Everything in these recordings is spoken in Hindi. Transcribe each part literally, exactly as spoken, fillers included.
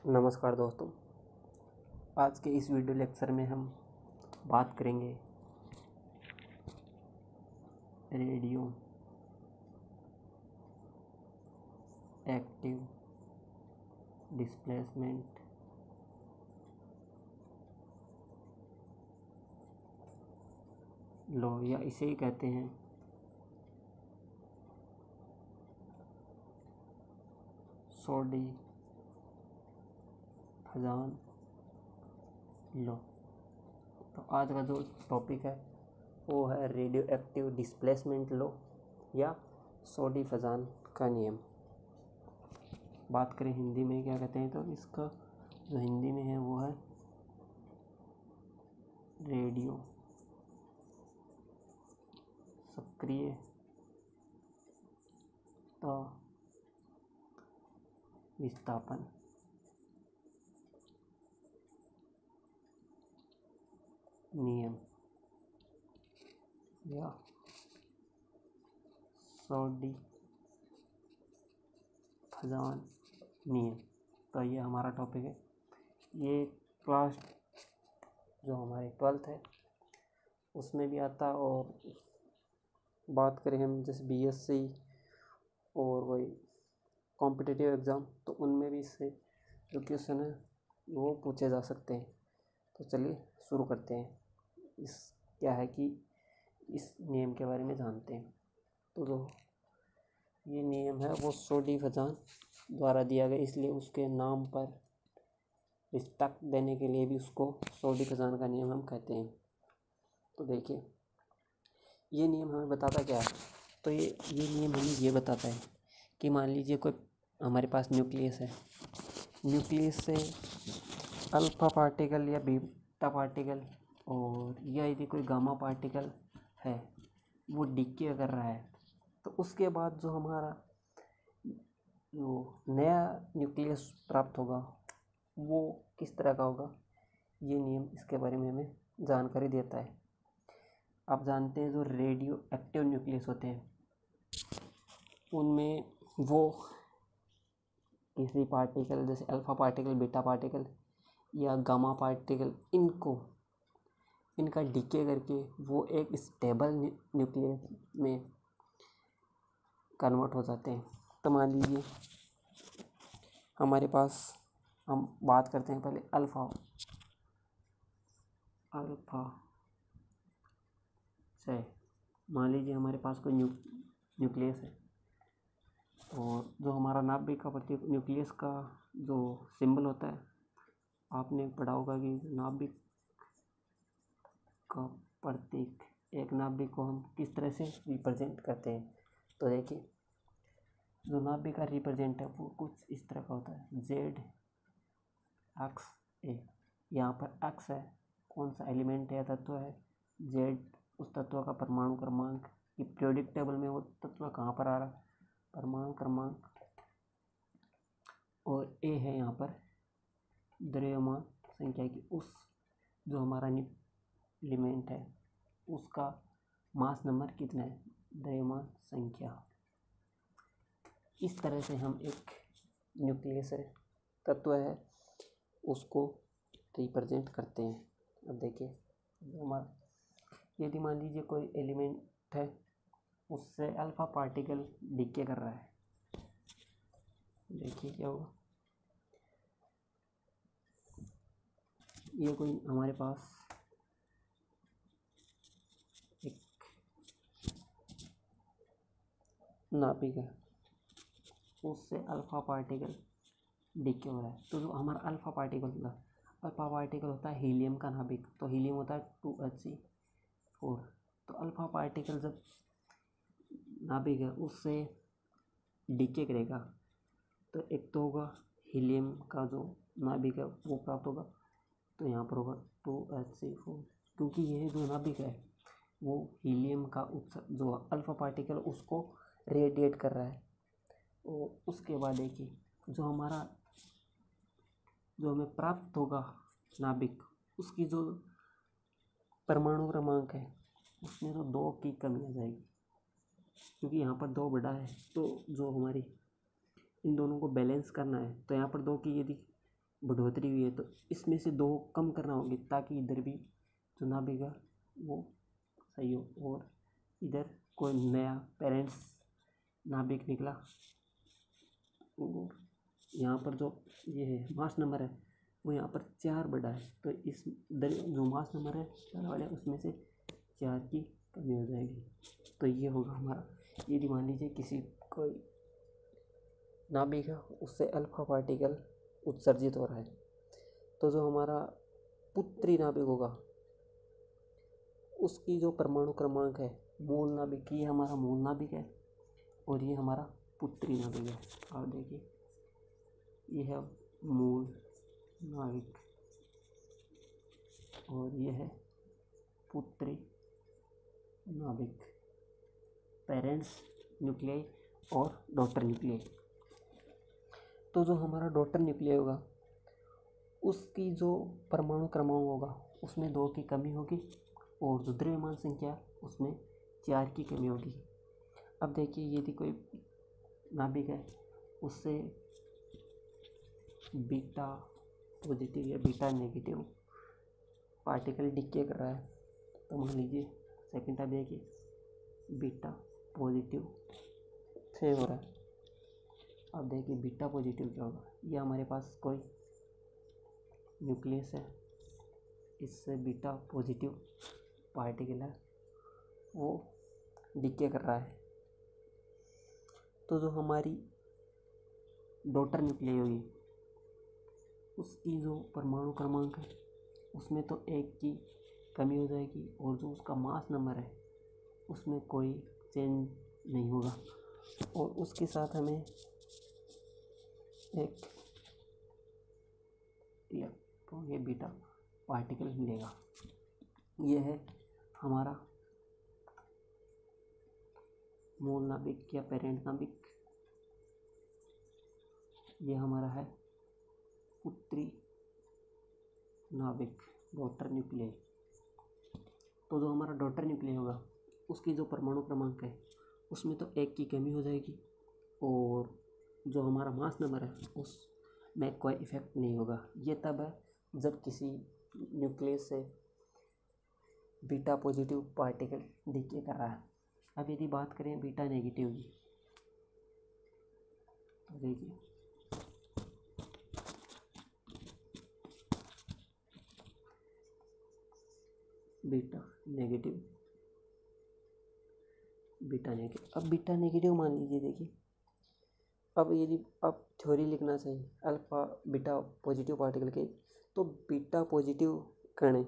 नमस्कार दोस्तों, आज के इस वीडियो लेक्चर में हम बात करेंगे रेडियो एक्टिव डिस्प्लेसमेंट लॉ, या इसे ही कहते हैं सोडी फजान लॉ। तो आज का जो टॉपिक है वो है रेडियो एक्टिव डिस्प्लेसमेंट लॉ या सोडी फजान का नियम। बात करें हिंदी में क्या कहते हैं, तो इसका जो हिंदी में है वो है रेडियो सक्रिय तो विस्थापन नियम या सोडी फजान नियम। तो ये हमारा टॉपिक है। ये क्लास जो हमारे ट्वेल्थ है उसमें भी आता है, और बात करें हम जैसे बीएससी और कोई कॉम्पिटिटिव एग्ज़ाम, तो उनमें भी इससे जो क्वेश्चन है वो पूछे जा सकते हैं। तो चलिए शुरू करते हैं। इस क्या है कि इस नियम के बारे में जानते हैं। तो जो ये नियम है वो सोडी फजान द्वारा दिया गया, इसलिए उसके नाम पर रिस्पेक्ट देने के लिए भी उसको सोडी फजान का नियम हम कहते हैं। तो देखिए, ये नियम हमें बताता क्या है। तो ये ये नियम हमें ये बताता है कि मान लीजिए कोई हमारे पास न्यूक्लियस है, न्यूक्लियस से अल्फा पार्टिकल या बीटा पार्टिकल और या यदि कोई गामा पार्टिकल है वो डिके कर रहा है, तो उसके बाद जो हमारा जो नया न्यूक्लियस प्राप्त होगा वो किस तरह का होगा, ये नियम इसके बारे में हमें जानकारी देता है। आप जानते हैं जो रेडियो एक्टिव न्यूक्लियस होते हैं उनमें वो किसी पार्टिकल जैसे अल्फा पार्टिकल, बीटा पार्टिकल या गामा पार्टिकल, इनको इनका डिके करके वो एक स्टेबल न्यूक्लियस में कन्वर्ट हो जाते हैं। तो मान लीजिए हमारे पास, हम बात करते हैं पहले अल्फा अल्फा से मान लीजिए हमारे पास कोई न्यू न्यूक्लियस है, और जो हमारा नाभिक का प्रतीक न्यूक्लियस का जो सिंबल होता है, आपने पढ़ा होगा कि नाभिक का प्रतीक, एक नाभिक को हम किस तरह से रिप्रेजेंट करते हैं। तो देखिए, जो नाभिक का रिप्रेजेंट है वो कुछ इस तरह का होता है, जेड एक्स ए। यहाँ पर एक्स है कौन सा एलिमेंट है, तत्व है, जेड उस तत्व का परमाणु क्रमांक कि पीरियोडिक टेबल में वो तत्व कहाँ पर आ रहा है, परमाणु क्रमांक, और ए है यहाँ पर द्रव्यमान संख्या की, उस जो हमारा एलिमेंट है उसका मास नंबर कितना है, द्रव्यमान संख्या। इस तरह से हम एक न्यूक्लियस है, तत्व है, उसको रिप्रेजेंट करते हैं। अब देखिए, हमारा यदि मान लीजिए कोई एलिमेंट है उससे अल्फा पार्टिकल डिके कर रहा है, देखिए क्या होगा। ये कोई हमारे पास एक नाभिक है, उससे अल्फा पार्टिकल डिके हो रहा है। तो जो हमारा अल्फा पार्टिकल होता है, अल्फा पार्टिकल होता है हीलियम का नाभिक, तो हीलियम होता है टू एच सी फोर। तो अल्फा पार्टिकल जब नाभिक है उससे डिके करेगा, तो एक तो होगा हीलियम का जो नाभिक है वो प्राप्त होगा, तो यहाँ पर होगा टू एच सी फोर, क्योंकि यह जो नाभिक है वो हीलियम का उत्सर्जन जो अल्फा पार्टिकल उसको रेडिएट कर रहा है। और उसके बाद देखिए, जो हमारा जो हमें प्राप्त होगा नाभिक, उसकी जो परमाणु क्रमांक है उसमें तो दो की कमी आ जाएगी, क्योंकि यहाँ पर दो बड़ा है, तो जो हमारी इन दोनों को बैलेंस करना है, तो यहाँ पर दो की यदि बढ़ोतरी हुई है तो इसमें से दो कम करना होगी ताकि इधर भी जो नाभिक है वो सही हो, और इधर कोई नया पेरेंट्स नाभिक निकला और यहाँ पर जो ये है मास नंबर है वो यहाँ पर चार बढ़ा है, तो इस दर जो मास नंबर है चार वाले उसमें से चार की कमी हो जाएगी। तो ये होगा हमारा, यदि मान लीजिए किसी कोई नाभिक है उससे अल्फा पार्टिकल उत्सर्जित हो रहा है, तो जो हमारा पुत्री नाभिक होगा उसकी जो परमाणु क्रमांक है, मूल नाभिक, ये हमारा मूल नाभिक है और ये हमारा पुत्री नाभिक है। आप देखिए ये है मूल नाभिक और ये है पुत्री नाभिक, पेरेंट्स न्यूक्लियाई और डॉटर न्यूक्लियाई। तो जो हमारा डॉटर न्यूक्लियाई होगा उसकी जो परमाणु क्रमांक होगा उसमें दो की कमी होगी और जो द्रव्यमान संख्या उसमें चार की कमी होगी। अब देखिए यदि कोई नाभिक है उससे बीटा पॉजिटिव या बीटा नेगेटिव पार्टिकल डिके कर रहा है, तो मान लीजिए सेकेंड टाइप देखिए बीटा पॉजिटिव से हो रहा है। अब देखिए बीटा पॉजिटिव क्या होगा, ये हमारे पास कोई न्यूक्लियस है, इससे बीटा पॉजिटिव पार्टिकल है वो डिके कर रहा है। तो जो हमारी डॉटर न्यूक्लियाई होगी उसकी जो परमाणु क्रमांक है उसमें तो एक की कमी हो जाएगी और जो उसका मास नंबर है उसमें कोई चेंज नहीं होगा और उसके साथ हमें एक इलेक्ट्रॉन ये बीटा पार्टिकल मिलेगा। ये है हमारा मूल नाभिक या पेरेंट नाभिक, ये हमारा है पुत्री नाभिक डॉटर न्यूक्लियाई। तो जो हमारा डॉटर न्यूक्लियाई होगा उसकी जो परमाणु क्रमांक है उसमें तो एक की कमी हो जाएगी और जो हमारा मास नंबर है उसमें कोई इफेक्ट नहीं होगा। ये तब है जब किसी न्यूक्लियस से बीटा पॉजिटिव पार्टिकल डिके कर रहा है। अब यदि बात करें बीटा नेगेटिव की, तो देखिए बीटा नेगेटिव बीटा नेगेटिव अब बीटा नेगेटिव मान लीजिए, देखिए अब यदि आप थ्योरी लिखना चाहिए अल्फा बीटा पॉजिटिव पार्टिकल के, तो बीटा पॉजिटिव कण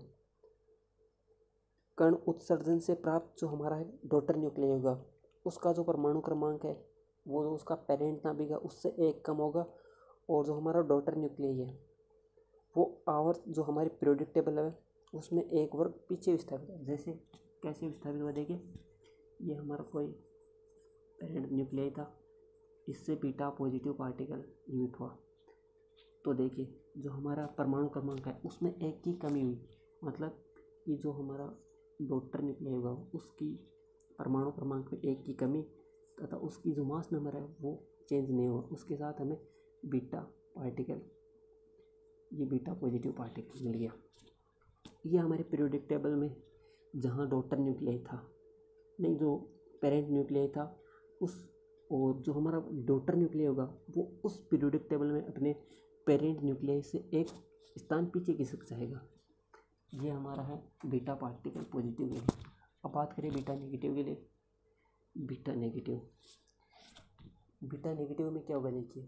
कण उत्सर्जन से प्राप्त जो हमारा है डॉटर न्यूक्लियाई होगा उसका जो परमाणु क्रमांक है वो जो उसका पेरेंट नाभिक है उससे एक कम होगा और जो हमारा डॉटर न्यूक्लियाई है वो आवर्त जो हमारी पीरियोडिक टेबल है उसमें एक वर्ग पीछे विस्थापित है। जैसे कैसे विस्थापित हुआ, देखिए ये हमारा कोई पेरेंट न्यूक्लियाई था, इससे बीटा पॉजिटिव पार्टिकल इमिट हुआ, तो देखिए जो हमारा परमाणु क्रमांक है उसमें एक की कमी हुई, मतलब कि जो हमारा डॉटर न्यूक्लियाई होगा उसकी परमाणु क्रमांक में एक की कमी तथा उसकी जो मास नंबर है वो चेंज नहीं हुआ। उसके साथ हमें बीटा पार्टिकल, ये बीटा पॉजिटिव पार्टिकल मिल गया। ये हमारे पीरियोडिक टेबल में जहाँ डॉटर न्यूक्लियाई था, नहीं जो पेरेंट न्यूक्लियाई था उस, और जो हमारा डॉटर न्यूक्लियाई होगा वो उस पीरियोडिक टेबल में अपने पेरेंट न्यूक्लियाई से एक स्थान पीछे खिसक जाएगा। ये हमारा है बीटा पार्टिकल पॉजिटिव के लिए। अब बात करें बीटा नेगेटिव के लिए। बीटा नेगेटिव बीटा नेगेटिव में क्या होगा, देखिए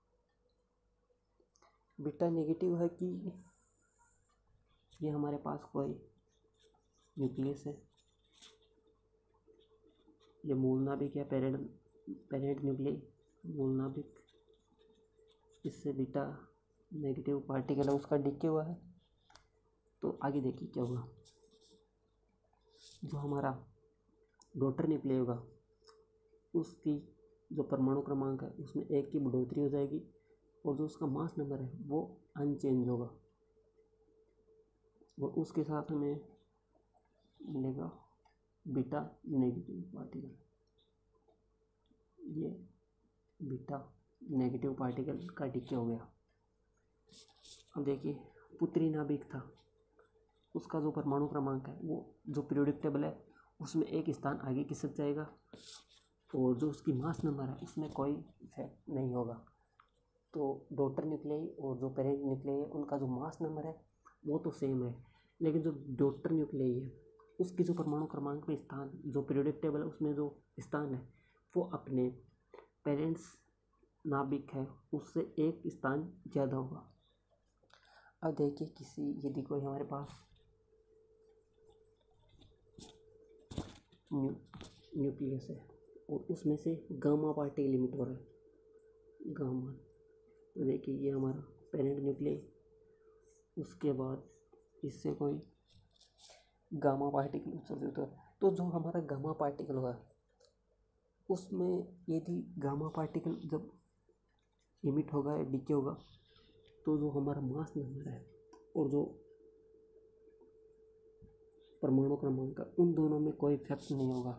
बीटा नेगेटिव है कि ये हमारे पास कोई न्यूक्लियस है, ये मूल नाभिक या पेरेंट पेरेंट न्यूक्लियाई मूल नाभिक, इससे बीटा नेगेटिव पार्टिकल है उसका डिके हुआ है। तो आगे देखिए क्या होगा, जो हमारा डॉटर न्यूक्लियाई होगा उसकी जो परमाणु क्रमांक है उसमें एक की बढ़ोतरी हो जाएगी और जो उसका मास नंबर है वो अनचेंज होगा और उसके साथ हमें मिलेगा बीटा नेगेटिव पार्टिकल। ये बीटा नेगेटिव पार्टिकल का डिके हो गया। अब देखिए पुत्री नाभिक था, उसका जो परमाणु क्रमांक है वो जो पीरियोडिक टेबल है उसमें एक स्थान आगे खिसक जाएगा, और जो उसकी मास नंबर है उसमें कोई इफेक्ट नहीं होगा। तो डॉटर न्यूक्लियाई और जो पेरेंट न्यूक्लियाई है उनका जो मास नंबर है वो तो सेम है, लेकिन जो डॉटर न्यूक्लियाई है उसकी जो परमाणु क्रमांक में स्थान, जो पीरियोडिक टेबल है उसमें जो स्थान है वो अपने पेरेंट्स नाभिक है उससे एक स्थान ज़्यादा होगा। अब देखिए किसी यदि कोई हमारे पास न्यू न्यूक्लियस है और उसमें से गामा पार्टिकल इमिट हो रहा है, गामा, तो देखिए ये हमारा पेरेंट न्यूक्लियस, उसके बाद इससे कोई गामा पार्टिकल उत्सर्जित हो, तो जो हमारा गामा पार्टिकल होगा उसमें यदि गामा पार्टिकल जब इमिट होगा या डीके होगा तो जो हमारा मास नंबर है और जो परमाणु क्रमांक है उन दोनों में कोई इफेक्ट नहीं होगा,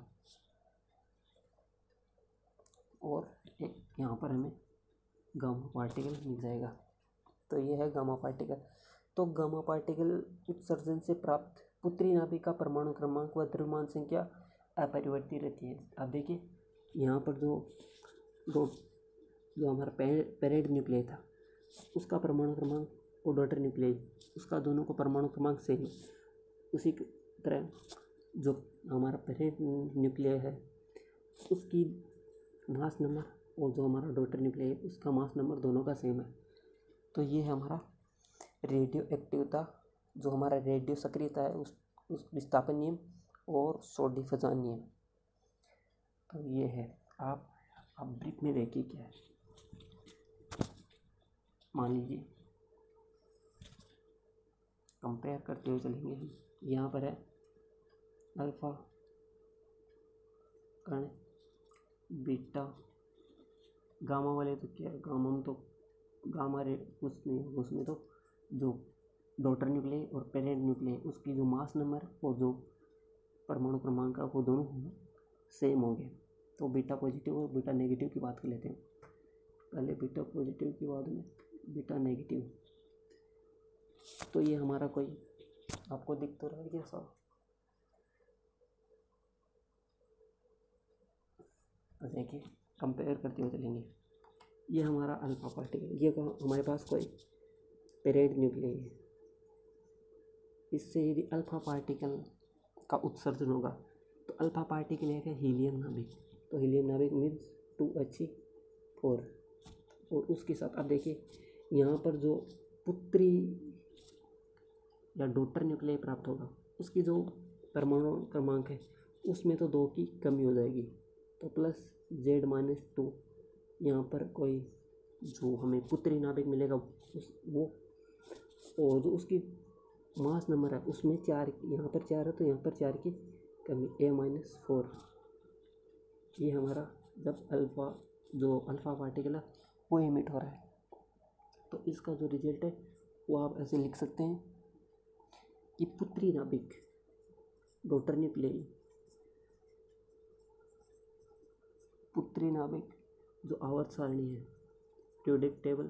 और एक यहाँ पर हमें गामा पार्टिकल मिल जाएगा। तो ये है गामा पार्टिकल। तो गामा पार्टिकल उत्सर्जन से प्राप्त पुत्री नाभिक का परमाणु क्रमांक व द्रव्यमान संख्या अपरिवर्तित रहती है। अब देखिए यहाँ पर जो दो जो हमारा पेरेंट न्यूक्लियस था उसका परमाणु क्रमांक और डॉटर न्यूक्लियस उसका दोनों को परमाणु क्रमांक सेम है। उसी तरह जो हमारा पेरेंट न्यूक्लियस है उसकी मास नंबर और जो हमारा डॉटर न्यूक्लियस है उसका मास नंबर दोनों का सेम है। तो ये है हमारा रेडियो एक्टिविता, जो हमारा रेडियो सक्रियता है उस उस विस्थापन नियम और शॉर्ट डिफ्यूजन नियम। तो ये है, आप आप ब्रीफ में देखिए क्या है। मान लीजिए कंपेयर करते हुए चलेंगे हम, यहाँ पर है अल्फा कण, बीटा, गामा वाले तो क्या है, गामा में तो गामा रे कुछ नहीं होगा उसमें, तो जो डॉटर न्यूक्लियस और पेरेंट न्यूक्लियस उसकी जो मास नंबर और जो परमाणु क्रमांक है वो दोनों सेम हो गए। तो बीटा पॉजिटिव और बीटा नेगेटिव की बात कर लेते हैं। पहले बीटा पॉजिटिव के बाद में बीटा नेगेटिव। तो ये हमारा कोई आपको दिख तो रहा है कैसा, तो देखिए कंपेयर करते हुए चलेंगे। ये हमारा अल्फा पार्टिकल, ये हमारे पास कोई पेरेंट न्यूक्लियस है, इससे यदि अल्फा पार्टिकल का उत्सर्जन होगा तो अल्फा पार्टिकल है हीलियम नाभिक, तो हीलियम नाभिक मीन्स टू एच फोर, और उसके साथ आप देखिए यहाँ पर जो पुत्री या डॉटर न्यूक्लियस प्राप्त होगा उसकी जो परमाणु क्रमांक है उसमें तो दो की कमी हो जाएगी, तो प्लस जेड माइनस टू यहाँ पर कोई जो हमें पुत्री नाभिक मिलेगा उस वो, और जो उसकी मास नंबर है उसमें चार, यहाँ पर चार है तो यहाँ पर चार की कमी, ए माइनस फोर। ये हमारा जब अल्फ़ा जो अल्फ़ा पार्टिकल है वो इमिट हो रहा है, तो इसका जो रिजल्ट है वो आप ऐसे लिख सकते हैं कि पुत्री नाभिक डॉटर न्यूक्लियस, पुत्री नाभिक जो आवर्त सारणी है पीरियोडिक टेबल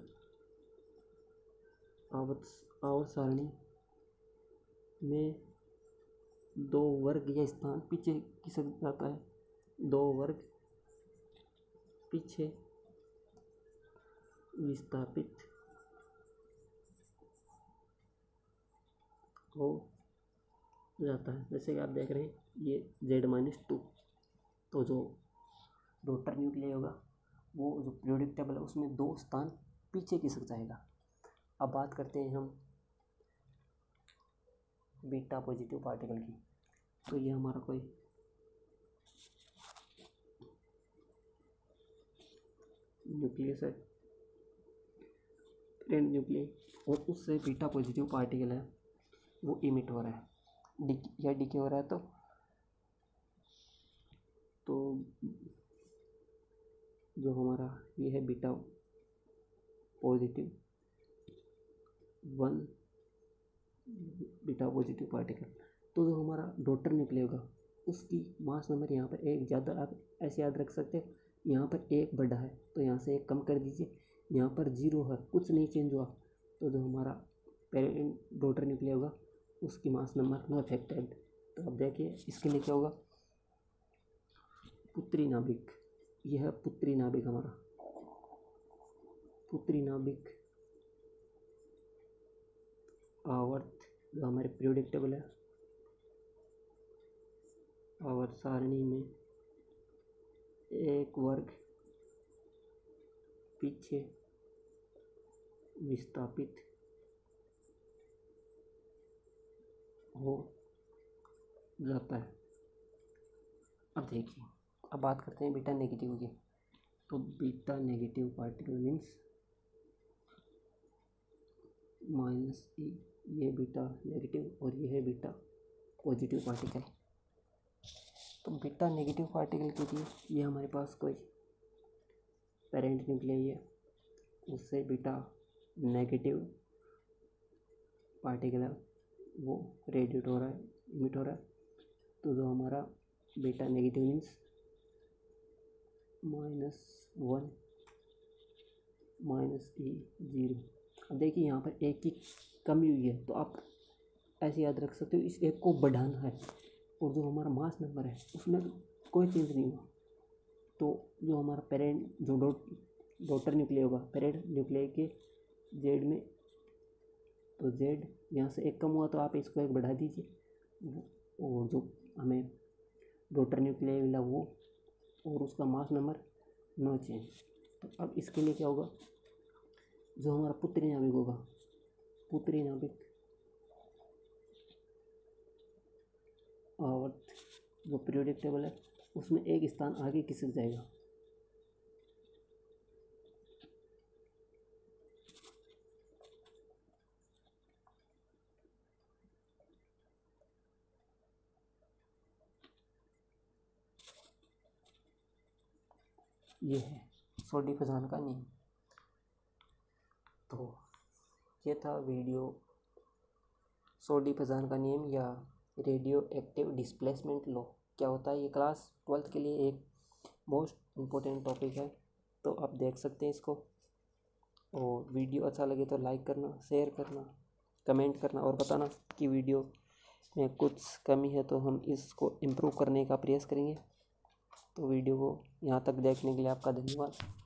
आवर्त आवर्त सारणी में दो वर्ग या स्थान पीछे खिसक जाता है, दो वर्ग पीछे विस्थापित हो जाता है। जैसे कि आप देख रहे हैं ये जेड माइनस टू, तो जो डॉटर न्यूक्लियस होगा वो जो पीरियोडिक टेबल है उसमें दो स्थान पीछे खिसक जाएगा। अब बात करते हैं हम बीटा पॉजिटिव पार्टिकल की। तो ये हमारा कोई न्यूक्लियस है पेरेंट न्यूक्लियस, और उससे बीटा पॉजिटिव पार्टिकल है वो इमिट हो रहा है, डी या डीके हो रहा है। तो तो जो हमारा ये है beta positive one beta positive particle, तो जो हमारा डॉटर न्यूक्लियस होगा उसकी मास नंबर यहाँ पर एक ज़्यादा, आप ऐसे याद रख सकते हैं, यहाँ पर एक बड़ा है तो यहाँ से एक कम कर दीजिए, यहाँ पर जीरो है कुछ नहीं चेंज हुआ, तो जो हमारा पेरेंट डॉटर न्यूक्लिया होगा उसकी मास नंबर नो अफेक्टेड। तो अब देखिए इसके लिए क्या होगा, पुत्री नाभिक, यह है पुत्री नाभिक हमारा, पुत्री नाभिक आवर्त जो हमारे पीरियोडिक टेबल है, आवर्त सारणी में एक वर्ग पीछे विस्थापित हो जाता है। अब देखिए, अब बात करते हैं बीटा नेगेटिव की। तो beta negative particle means minus E, ये बीटा नेगेटिव और ये है बीटा पॉजिटिव पार्टिकल। तो बीटा नेगेटिव पार्टिकल के लिए ये हमारे पास कोई पेरेंट न्यूक्लियाई है, उससे बीटा नेगेटिव पार्टिकल है वो रेडिएट हो रहा है, इमिट हो रहा है। तो जो हमारा beta negative means minus one minus E zero. अब देखिए यहाँ पर एक की कमी हुई है, तो आप ऐसे याद रख सकते हो इस एक को बढ़ाना है, और जो हमारा मास नंबर है उसमें कोई चेंज नहीं हुआ। तो जो हमारा पेरेंट जो डॉट डॉटर न्यूक्लिया होगा पेरेंट न्यूक्लिया के जेड में, तो जेड यहाँ से एक कम हुआ तो आप इसको एक बढ़ा दीजिए, और जो हमें डॉटर न्यूक्लिया मिला वो और उसका मास नंबर नो चेंज। तो अब इसके लिए क्या होगा, जो हमारा पुत्री नाभिक होगा, पुत्री नाभिक आवर्त जो पीरियोडिक टेबल है उसमें एक स्थान आगे खिसक जाएगा। ये है सोडी-फजान का नियम। तो ये था वीडियो सोडी-फजान का नियम या रेडियो एक्टिव डिस्प्लेसमेंट लॉ क्या होता है। ये क्लास ट्वेल्थ के लिए एक मोस्ट इम्पोर्टेंट टॉपिक है, तो आप देख सकते हैं इसको। और वीडियो अच्छा लगे तो लाइक करना, शेयर करना, कमेंट करना और बताना कि वीडियो में कुछ कमी है तो हम इसको इम्प्रूव करने का प्रयास करेंगे। तो वीडियो को यहाँ तक देखने के लिए आपका धन्यवाद।